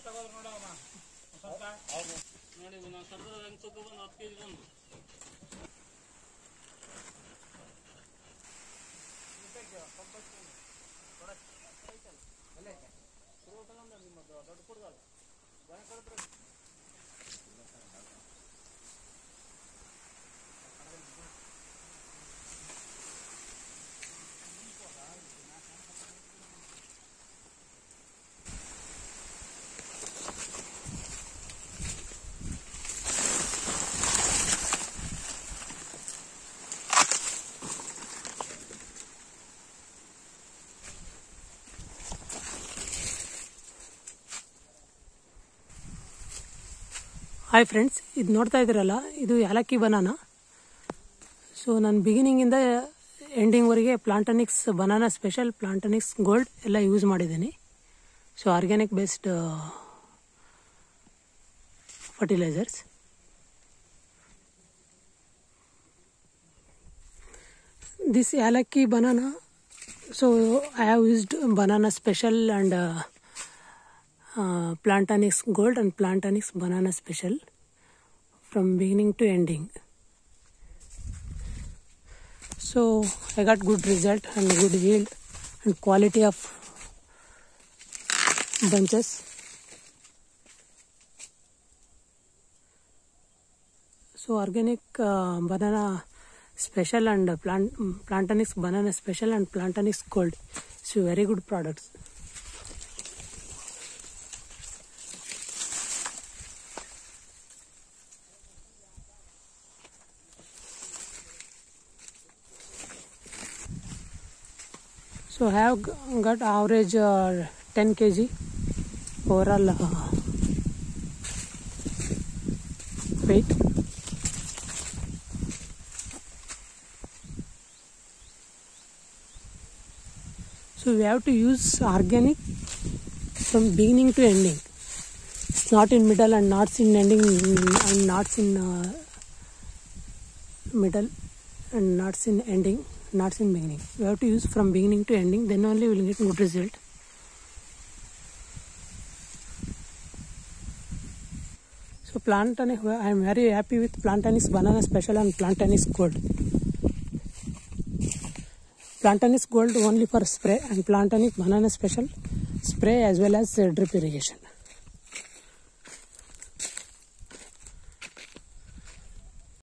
Hi friends, ಇದು ನೋಡ್ತಾ ಇದ್ದೀರಲ್ಲ, ಇದು ಯಾಲಕ್ಕಿ ಬನಾನಾ. ಸೊ ನಾನು ಬಿಗಿನಿಂಗಿಂದ ಎಂಡಿಂಗ್ವರೆಗೆ Plantonix banana special, Plantonix gold ಎಲ್ಲ ಯೂಸ್ ಮಾಡಿದ್ದೀನಿ. So organic based fertilisers. This Yalaki banana, so I have used banana special and Plantanix gold and Plantanix banana special from beginning to ending. So I got good result and good yield and quality of bunches. So organic banana special and Plantanix banana special and Plantanix gold, so very good products. So I have got average 10 kg overall weight. So we have to use organic from beginning to ending. It's not in middle and not in ending and not in middle and not in ending, not in beginning. We have to use from beginning to ending, then only we will get good result. So Plantanix, I am very happy with Plantanix banana special and Plantanix gold. Plantanix gold only for spray and Plantanix banana special spray as well as drip irrigation.